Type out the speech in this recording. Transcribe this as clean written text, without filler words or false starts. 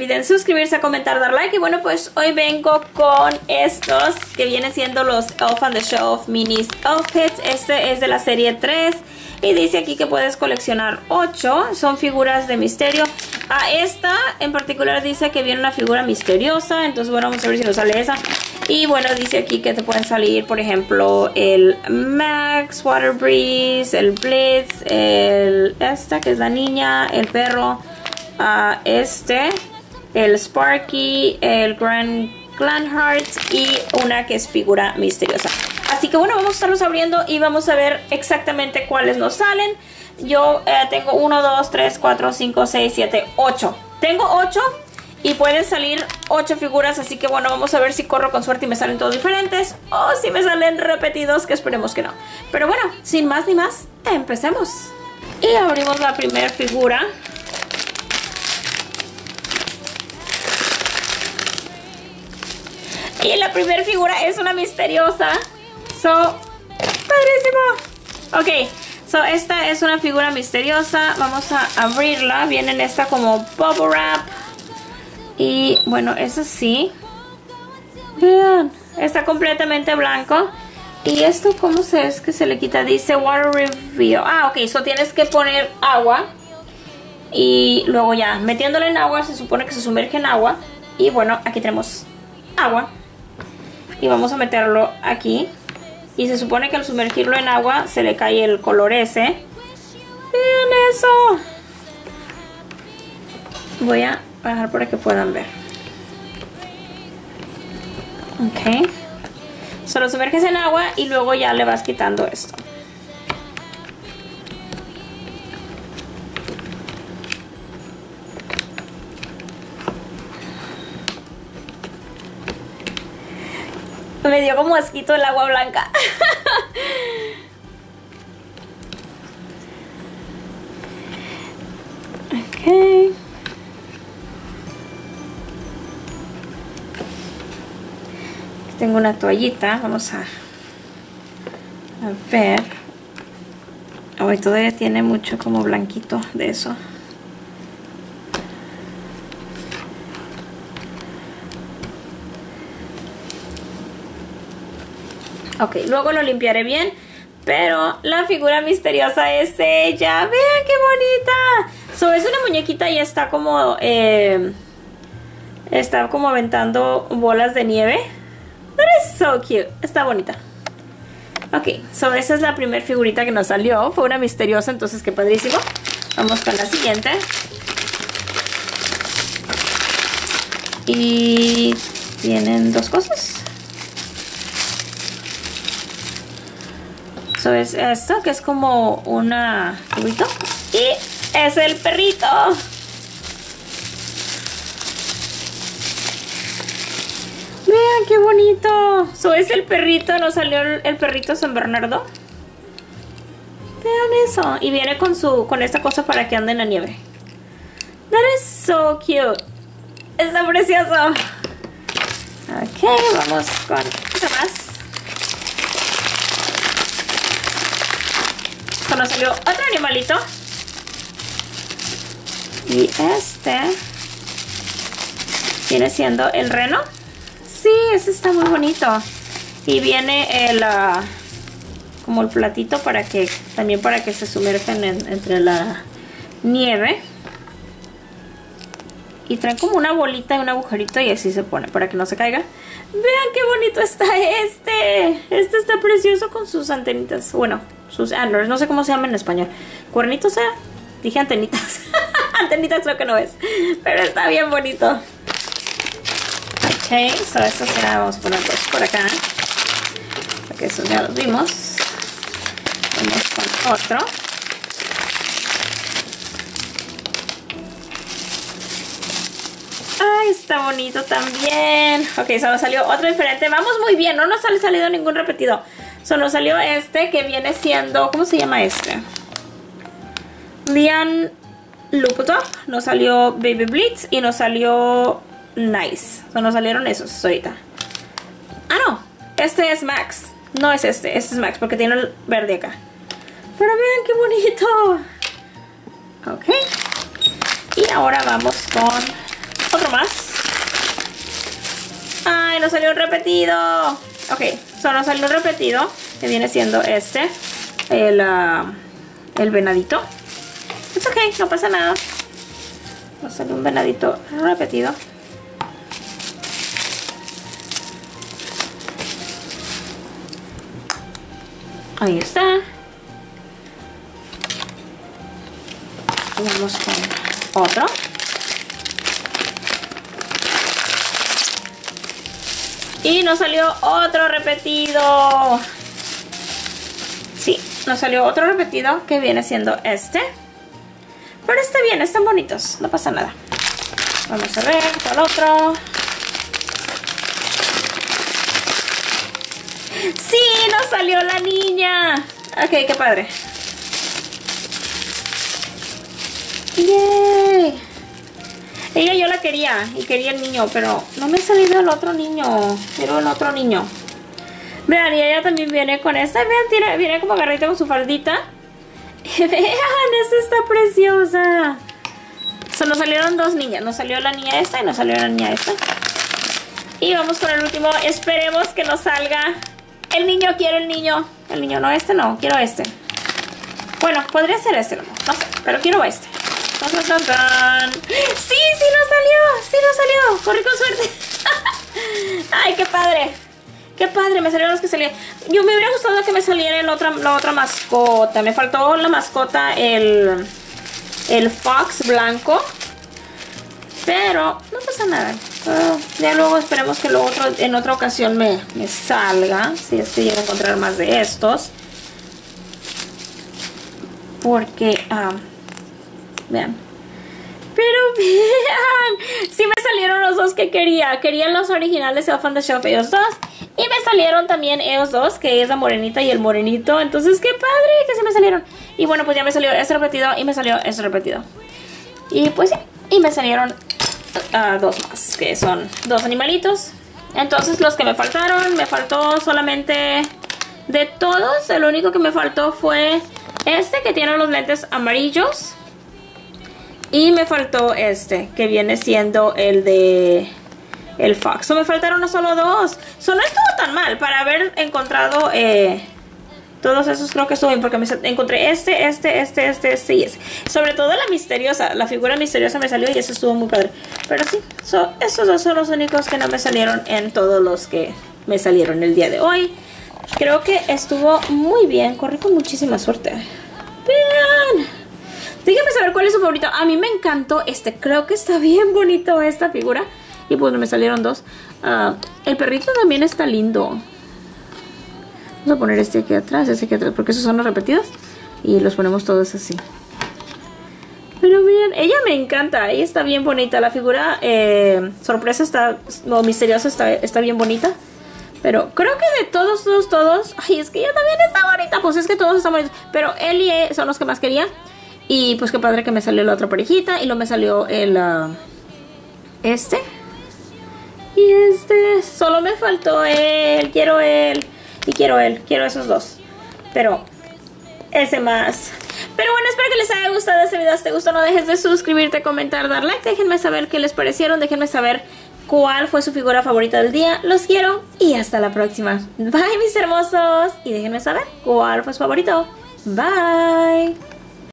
olviden suscribirse, comentar, dar like. Y bueno, pues hoy vengo con estos que vienen siendo los Elf on the Shelf Minis Outfits. Este es de la serie 3 y dice aquí que puedes coleccionar 8. Son figuras de misterio. A esta en particular dice que viene una figura misteriosa. Entonces bueno, vamos a ver si nos sale esa. Y bueno, dice aquí que te pueden salir, por ejemplo, el Max, Water Breeze, el Blitz, esta que es la niña, el perro, el Sparky, el Glenheart y una que es figura misteriosa. Así que bueno, vamos a estarlos abriendo y vamos a ver exactamente cuáles nos salen. Yo tengo 1, 2, 3, 4, 5, 6, 7, 8. Tengo 8. Y pueden salir 8 figuras, así que bueno, vamos a ver si corro con suerte y me salen todos diferentes. O si me salen repetidos, que esperemos que no. Pero bueno, sin más ni más, empecemos. Y abrimos la primera figura. Y la primera figura es una misteriosa. ¡Padrísimo! Ok, esta es una figura misteriosa. Vamos a abrirla. Viene en esta como bubble wrap. Y bueno, eso sí. Vean, está completamente blanco. Y esto, ¿cómo es que se le quita? Dice Water Reveal. Ok, tienes que poner agua. Y luego ya, metiéndole en agua, se supone que se sumerge en agua. Y bueno, aquí tenemos agua. Y vamos a meterlo aquí. Y se supone que al sumergirlo en agua se le cae el color ese. Vean eso. Voy a bajar para que puedan ver. Ok. Solo sumerges en agua y luego ya le vas quitando esto. Me dio como asquito el agua blanca. Ok. Tengo una toallita, vamos a ver. Hoy todavía tiene mucho como blanquito de eso. Ok, luego lo limpiaré bien. Pero la figura misteriosa es ella. Vean qué bonita. Es una muñequita y está como aventando bolas de nieve. That is so cute. Está bonita. Ok, esa es la primera figurita que nos salió. Fue una misteriosa, entonces qué padrísimo. Vamos con la siguiente. Y tienen dos cosas. Es esto, que es como una cubito. Y es el perrito. Vean qué bonito. Es el perrito, nos salió el perrito San Bernardo. Vean eso. Y viene con esta cosa para que ande en la nieve. That is so cute. Está precioso. Ok, vamos con otra más. Nos salió otro animalito. Y este viene siendo el reno. Sí, este está muy bonito. Y viene como el platito para que se sumerjan entre la nieve. Y trae como una bolita y un agujerito y así se pone para que no se caiga. Vean qué bonito está este. Este está precioso con sus antenitas. Bueno, sus antlers, no sé cómo se llama en español. ¿Cuernitos era? Dije antenitas. Antenitas creo que no es. Pero está bien bonito. Ok, esto será, vamos a poner dos por acá. Porque eso ya los vimos. Vamos con otro. Ay, está bonito también. Ok, nos salió otro diferente. Vamos muy bien, no nos ha salido ningún repetido. Nos salió este que viene siendo, ¿cómo se llama este? Lian Luputov. Nos salió Baby Blitz y nos salió Nice. Nos salieron esos ahorita. Ah, no, este es Max. No es este es Max porque tiene el verde acá. Pero vean qué bonito. Ok. Y ahora vamos con Otro más. Ay, nos salió un repetido. Ok, solo salió un repetido, que viene siendo este, el venadito. Es ok, no pasa nada. Nos salió un venadito repetido. Ahí está. Vamos con otro. Y nos salió otro repetido. Sí, nos salió otro repetido que viene siendo este. Pero está bien, están bonitos, no pasa nada. Vamos a ver con otro. ¡Sí! ¡Nos salió la niña! Ok, qué padre. ¡Yay! Ella yo la quería y quería el niño, pero no me ha salido el otro niño. Quiero el otro niño. Vean, y ella también viene con esta. Vean, viene como agarradita con su faldita. Vean, esta está preciosa. Nos salieron dos niñas. Nos salió la niña esta y nos salió la niña esta. Y vamos con el último. Esperemos que nos salga el niño. Quiero el niño. El niño, no, este no. Quiero este. Bueno, podría ser este, no sé, pero quiero este. ¡Sí, sí nos salió! ¡Sí nos salió! ¡Corrí con suerte! ¡Ay, qué padre! ¡Qué padre! Me salieron los que salían. Yo me hubiera gustado que me saliera la otra mascota. Me faltó la mascota, el fox blanco. Pero no pasa nada. Ya luego esperemos que en otra ocasión me salga. Si es que llego a encontrar más de estos. Porque... vean. Pero vean, sí me salieron los dos que quería. Quería los originales de Elf on the Shelf, ellos dos. Y me salieron también ellos dos, que es la morenita y el morenito. Entonces qué padre que se me salieron. Y bueno, pues ya me salió este repetido y me salió este repetido. Y pues sí, y me salieron dos más, que son dos animalitos. Entonces los que me faltaron, me faltó solamente de todos. El único que me faltó fue este, que tiene los lentes amarillos. Y me faltó este, que viene siendo el de el fox. Me faltaron solo dos. No estuvo tan mal para haber encontrado todos esos. Creo que estuvo bien porque me encontré este y este. Sobre todo la misteriosa, la figura misteriosa me salió y eso estuvo muy padre. Pero sí, estos dos son los únicos que no me salieron en todos los que me salieron el día de hoy. Creo que estuvo muy bien. Corrí con muchísima suerte. Vean. Díganme saber cuál es su favorito. A mí me encantó este. Creo que está bien bonito esta figura. Y pues me salieron dos. El perrito también está lindo. Vamos a poner este aquí atrás, porque esos son los repetidos. Y los ponemos todos así. Pero miren, ella me encanta. Ella está bien bonita. La figura sorpresa misteriosa está bien bonita. Pero creo que de todos. Ay, es que ella también está bonita. Pues es que todos están bonitos. Pero él y él son los que más quería. Y pues qué padre que me salió la otra parejita. Y luego me salió este. Y este. Solo me faltó él. Quiero él. Y quiero él. Quiero esos dos. Pero ese más. Pero bueno, espero que les haya gustado este video. Si te gustó, no dejes de suscribirte, comentar, dar like. Déjenme saber qué les parecieron. Déjenme saber cuál fue su figura favorita del día. Los quiero y hasta la próxima. Bye, mis hermosos. Y déjenme saber cuál fue su favorito. Bye.